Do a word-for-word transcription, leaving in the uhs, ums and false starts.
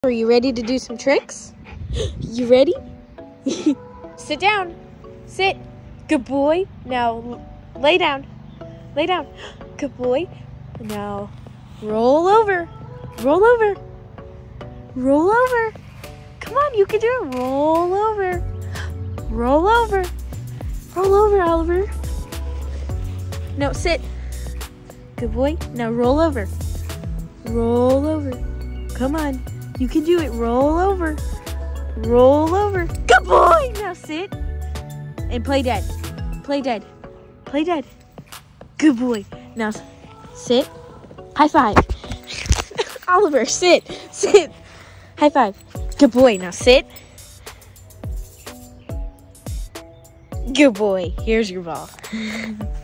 Are you ready to do some tricks? You ready? Sit down. Sit. Good boy. Now lay down. Lay down. Good boy. Now roll over. Roll over. Roll over. Come on, you can do it. Roll over. Roll over. Roll over, Oliver. No, sit. Good boy. Now roll over. Roll over. Come on. You can do it. Roll over. Roll over. Good boy. Now sit. And play dead. Play dead. Play dead. Good boy. Now sit. High five. Oliver, sit. Sit. High five. Good boy. Now sit. Good boy. Here's your ball.